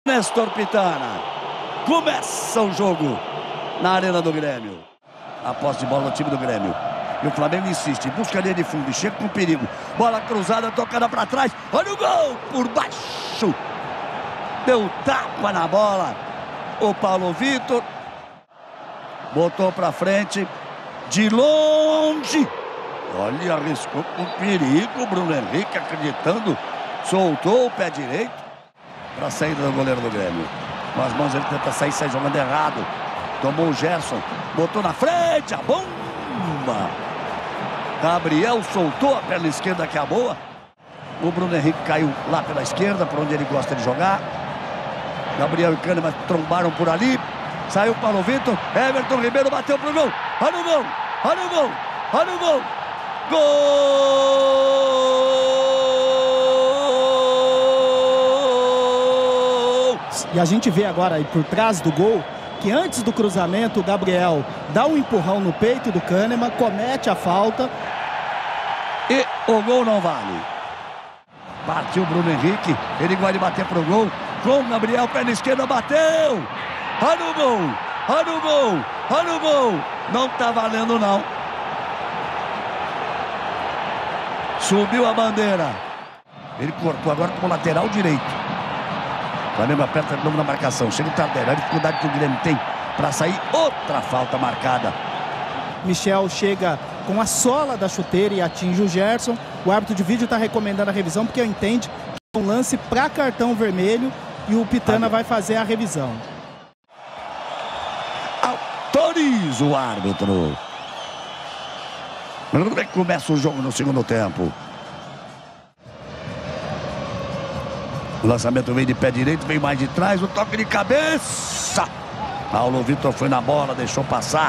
Néstor Pitana. Começa o jogo na Arena do Grêmio. A posse de bola do time do Grêmio. E o Flamengo insiste, busca a linha de fundo, chega com perigo. Bola cruzada, tocada para trás. Olha o gol por baixo. Deu tapa na bola. O Paulo Vitor botou para frente de longe. Olha, arriscou com perigo. O Bruno Henrique acreditando. Soltou o pé direito para a saída do goleiro do Grêmio. Com as mãos ele tenta sair, sai jogando errado. Tomou o Gerson, botou na frente, a bomba. Gabriel soltou a perna esquerda, que é a boa. O Bruno Henrique caiu lá pela esquerda, por onde ele gosta de jogar. Gabriel e Kahneman trombaram por ali. Saiu o Paulo Vitor, Everton Ribeiro bateu pro gol. Olha o gol, olha o gol, olha o gol. Gol! E a gente vê agora aí por trás do gol que antes do cruzamento o Gabriel dá um empurrão no peito do Kahneman, comete a falta. E o gol não vale. Partiu o Bruno Henrique, ele vai bater pro gol. Com o Gabriel, perna esquerda, bateu. Olha o gol, olha o gol, olha o gol. Não tá valendo não. Subiu a bandeira. Ele cortou agora com o lateral direito. O Flamengo aperta de novo na marcação. Chega o Tardelli. A dificuldade que o Grêmio tem para sair. Outra falta marcada. Michel chega com a sola da chuteira e atinge o Gerson. O árbitro de vídeo está recomendando a revisão porque entende que é um lance para cartão vermelho e o Pitana vai fazer a revisão. Autoriza o árbitro. Começa o jogo no segundo tempo. O lançamento vem de pé direito, vem mais de trás, o toque de cabeça. Paulo Vitor foi na bola, deixou passar.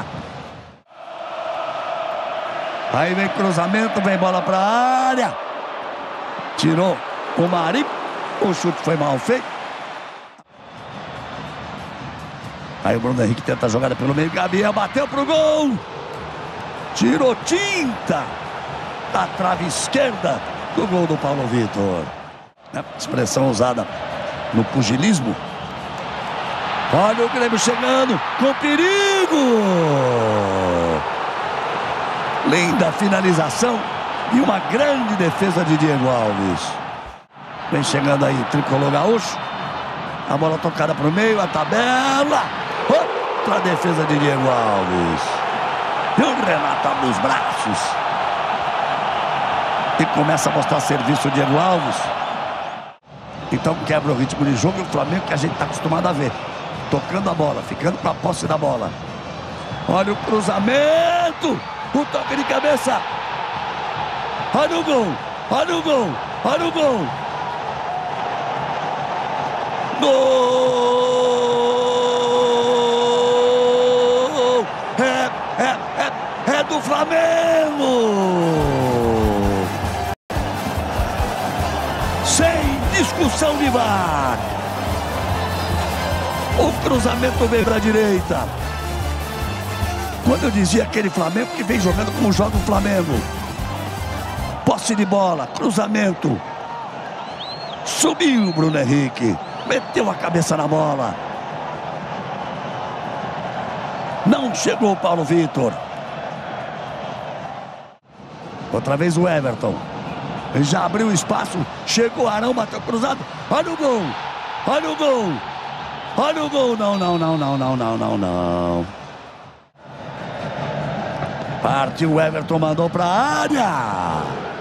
Aí vem cruzamento, vem bola para a área. Tirou o Marinho. O chute foi mal feito. Aí o Bruno Henrique tenta a jogada pelo meio. Gabriel bateu pro gol. Tirou tinta da trave esquerda do gol do Paulo Vitor. Expressão usada no pugilismo. Olha o Grêmio chegando com perigo. Linda finalização e uma grande defesa de Diego Alves. Vem chegando aí Tricolor Gaúcho. A bola tocada para o meio, a tabela. Outra defesa de Diego Alves. E o Renato abre os braços. E começa a mostrar serviço o Diego Alves. Então quebra o ritmo de jogo e o Flamengo que a gente está acostumado a ver. Tocando a bola, ficando com a posse da bola. Olha o cruzamento. O toque de cabeça. Olha o gol. Olha o gol. Olha o gol. Gol. É do Flamengo. Sem discussão de VAR. O cruzamento veio para a direita. Quando eu dizia aquele Flamengo que vem jogando como joga o Flamengo. Posse de bola, cruzamento. Subiu o Bruno Henrique. Meteu a cabeça na bola. Não chegou o Paulo Vitor. Outra vez o Everton. Ele já abriu o espaço. Chegou o Arão, bateu cruzado. Olha o gol. Olha o gol. Olha o gol. Não, não, não, não, não, não, não, não. Partiu o Everton, mandou para a área.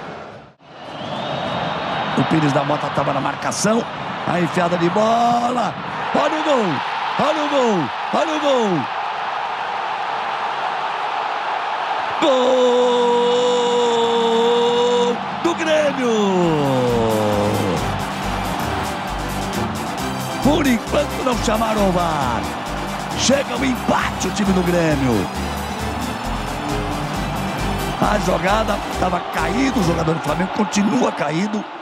O Pires da Mota estava na marcação. A enfiada de bola. Olha o gol. Olha o gol. Olha o gol. Gol do Grêmio. Por enquanto não chamaram o VAR. Chega o empate o time do Grêmio. A jogada estava caído. O jogador do Flamengo continua caído.